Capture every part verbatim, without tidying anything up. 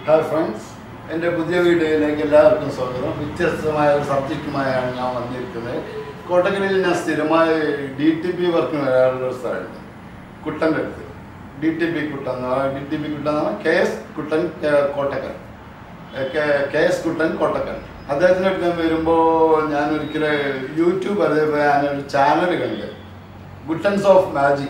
Hi friends, in the video, like a lot of Soga, which is my subject my now on the Kottakkal is my D T P working on the other side. Kuttan D T P Kuttan, D T P Kuttan, K S Kuttan Kottakkal. K S Kuttan Kottakkal. Other than that, YouTube channel Buttons of Magic.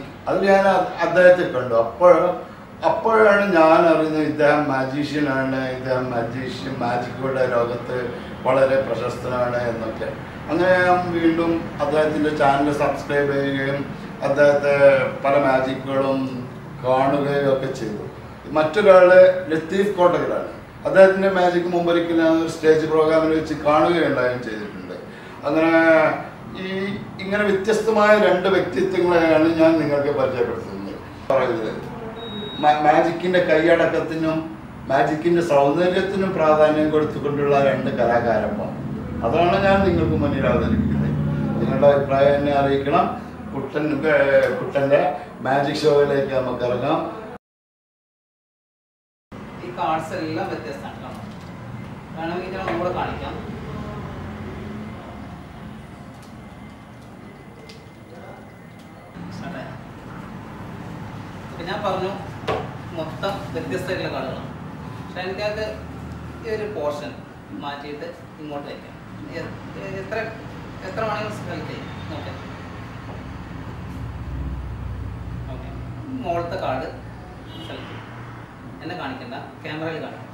അപ്പോഴാണ് ഞാൻ അറിയുന്നത് ഇദ്ദേഹം മാജീഷ്യനാണ്, ഇദ്ദേഹം magician മാജിക്കോടെ ലോകത്ത് വളരെ പ്രശസ്തനാണ് എന്നൊക്കെ. അങ്ങനെ ഞാൻ വീണ്ടും അദ്ദേഹത്തിൻ്റെ ചാനൽ സബ്സ്ക്രൈബ് ചെയ്യുകയും അദ്ദേഹത്തെ പല മാജിക്കുകളും കാണുകയും ഒക്കെ ചെയ്തു. മറ്റൊരാൾ ലത്തീഫ് കോട്ടക്കലാണ്. അദ്ദേഹത്തിൻ്റെ മാജിക് മുമ്പൊരിക്കൽ ഞാൻ ഒരു സ്റ്റേജ് പ്രോഗ്രാമിൽ വെച്ച് കാണുകയുണ്ടായും ചെയ്തിട്ടുണ്ട്. അങ്ങനെ ഈ ഇങ്ങനെ വ്യത്യസ്തമായ രണ്ട് വ്യക്തിത്വങ്ങളെയാണ് ഞാൻ നിങ്ങൾക്ക് പരിചയപ്പെടുത്തുന്നത്. പറയുന്നത് മാജിക്കിൻ്റെ കൈയടക്കത്തിനും മാജിക്കിൻ്റെ സൗന്ദര്യത്തിനും പ്രാധാന്യം കൊടുത്തുകൊണ്ടുള്ള രണ്ട് കലാകാരന്മാർ. അതാണ് ഞാൻ നിങ്ങൾക്ക് മുന്നിൽ അവതരിപ്പിക്കുന്നത്. നിങ്ങളുടെ അഭിപ്രായം എന്നെ അറിയിക്കണം. കുട്ടൻ കുട്ടൻ്റെ മാജിക് ഷോയിലേക്ക് നമുക്ക് ഇറങ്ങാം. ഈ കാർഡ്സ് എല്ലാം വ്യത്യസ്തമാണ്. വേണമെങ്കിൽ നമ്മളോട് കാണിക്കാം. ഞാൻ പറഞ്ഞു മൊത്തം വ്യത്യസ്തമായിട്ടുള്ള കാർഡുകളാണ്. പക്ഷെ എനിക്കത് ഈ ഒരു പോർഷൻ മാറ്റിയിട്ട് ഇങ്ങോട്ട് വയ്ക്കാം. എത്ര എത്ര വേണമെങ്കിലും സെലക്ട് ചെയ്യാം. ഓക്കെ ഓക്കെ മുകളിലത്തെ കാർഡ് സെലക്ട് ചെയ്യും. എന്നെ കാണിക്കണ്ട, ക്യാമറയിൽ കാണിക്കാം.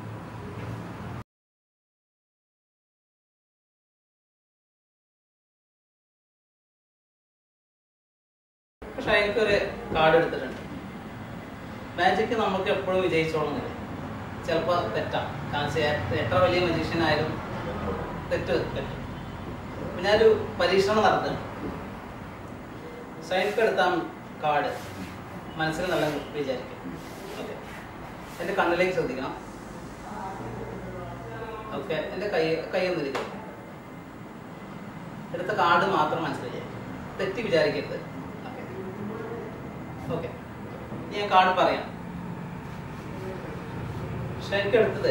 പക്ഷെ എനിക്കൊരു കാർഡ് എടുത്തിട്ടുണ്ട്. മാജിക് നമുക്ക് എപ്പോഴും വിജയിച്ചോളുന്നില്ല. ചിലപ്പോൾ തെറ്റാം. കാരണം എത്ര വലിയ മജീഷ്യനായാലും തെറ്റ് പറ്റും. അപ്പം ഞാനൊരു പരീക്ഷണം നടത്തുന്നു. സൈൻസ് എടുത്താൽ കാർഡ് മനസ്സിൽ നല്ല വിചാരിക്കും. ഓക്കെ, എൻ്റെ കണ്ണിലേക്ക് ശ്രദ്ധിക്കണം. ഓക്കെ, എൻ്റെ കൈ കൈയൊന്നും ഇരിക്കും. എടുത്ത കാർഡ് മാത്രം മനസ്സിൽ വിചാരിക്കും. തെറ്റി വിചാരിക്കരുത്. ഓക്കെ, ഞാൻ കാർഡ് പറയാം. ശരിക്കും എടുത്തത്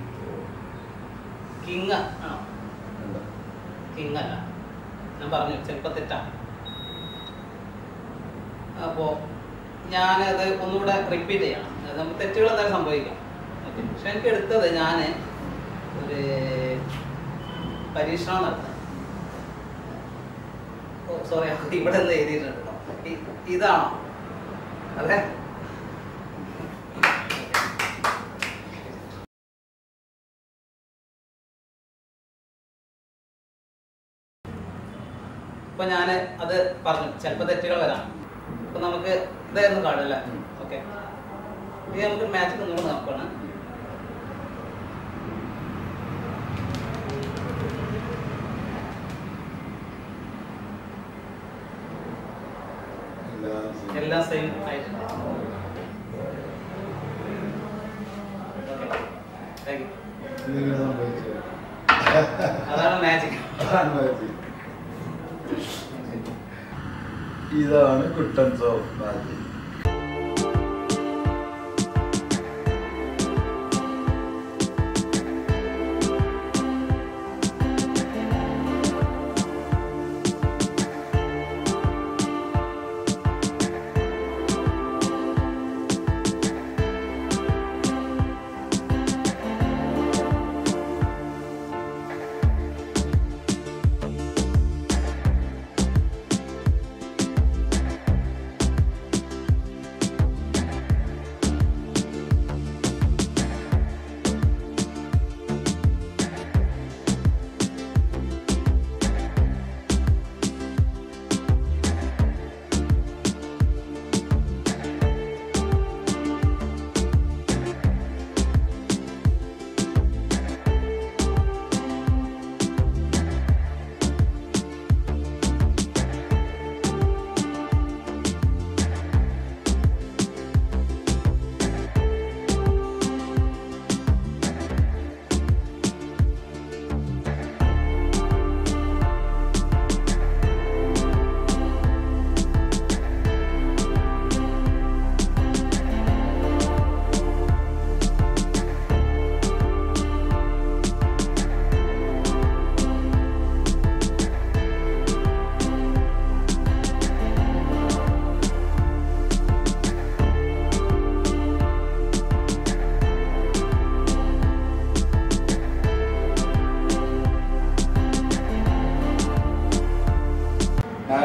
കിങ് ആണോ? കിങ് അല്ല. ഞാൻ പറഞ്ഞു ചിലപ്പോൾ തെറ്റാണ്. അപ്പോൾ ഞാനത് ഒന്നുകൂടെ റിപ്പീറ്റ് ചെയ്യണം. നമുക്ക് തെറ്റുകൾ എന്തായാലും സംഭവിക്കാം. ഓക്കെ, പക്ഷെ എനിക്ക് എടുത്തത് ഞാൻ ഒരു പരീക്ഷണം നടത്താം. ഓ സോറി, ഇവിടെ നിന്ന് എഴുതിയിട്ടുണ്ടോ? ഇതാണോ? അതെ. അപ്പൊ ഞാൻ അത് പറഞ്ഞു ചിലപ്പോൾ തെറ്റുകൾ വരാം. അപ്പൊ നമുക്ക് ഇതായിരുന്നു കാർഡല്ല. ഓക്കെ, ഇത് നമുക്ക് മാജിക് ഒന്നുകൂടെ നോക്കണം. എല്ലാം സെയിം ആയിട്ടുണ്ട്. അതാണ് മാജിക്. ഇതാണ് കുട്ടൻസ് ഓഫ് മാജിക്.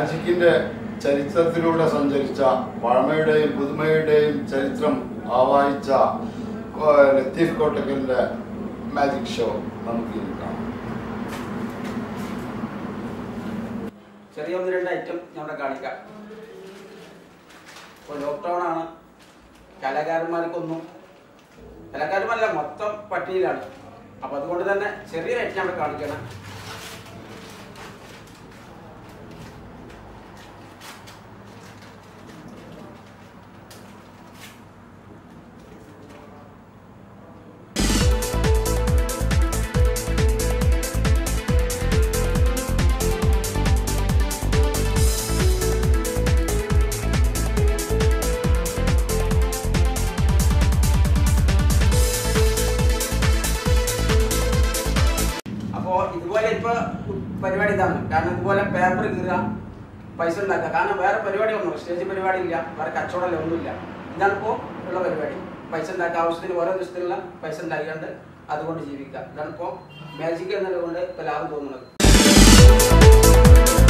മാജിക്കിൻ്റെ ചരിത്രത്തിലൂടെ സഞ്ചരിച്ച പഴമയുടെയും പുതുമയുടെയും ചരിത്രം ആവാഹിച്ച ലത്തീഫ് കോട്ടക്കലിൻ്റെ മാജിക് ഷോ നമുക്ക് കാണാം. ചെറിയ ഒന്ന് രണ്ട് ഐറ്റം ഞങ്ങളുടെ കാണിക്കാം. ഇപ്പോൾ ലോക്ക്ഡൗൺ ആണ്, കലാകാരന്മാർക്കൊന്നും കലാകാരന്മാരല്ല മൊത്തം പട്ടിയിലാണ്. അപ്പോൾ അതുകൊണ്ട് തന്നെ ചെറിയൊരു ഐറ്റം അവിടെ കാണിക്കണം. ഇതുപോലെ ഇപ്പൊ പരിപാടി ഇതാണ്. കാരണം ഇതുപോലെ പേപ്പർ കീറുക, പൈസ ഉണ്ടാക്കുക. കാരണം വേറെ പരിപാടി ഒന്നും സ്റ്റേജ് പരിപാടി ഇല്ല, വേറെ കച്ചവടമില്ല, ഒന്നുമില്ല. ഇതാണിപ്പോ ഉള്ള പരിപാടി. പൈസ ഉണ്ടാക്കുക, ആവശ്യത്തിന് ഓരോ ദിവസത്തിലുള്ള പൈസ ഉണ്ടാക്കിയാണ്ട് അതുകൊണ്ട് ജീവിക്കുക. ഇതാണിപ്പോ മാജിക് എന്നതുകൊണ്ട് ഇപ്പൊ ലാഭം തോന്നുന്നത്.